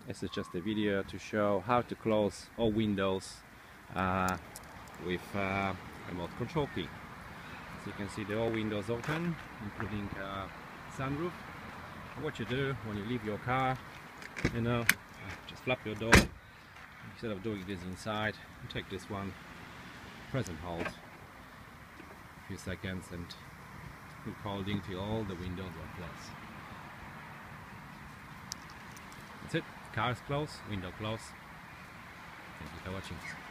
This is just a video to show how to close all windows with remote control key. As you can see, the all windows open, including sunroof. What you do when you leave your car, just flap your door. Instead of doing this inside, you take this one, press and hold a few seconds, and keep holding till all the windows are closed. That's it. Car is closed, window closed. Thank you for watching.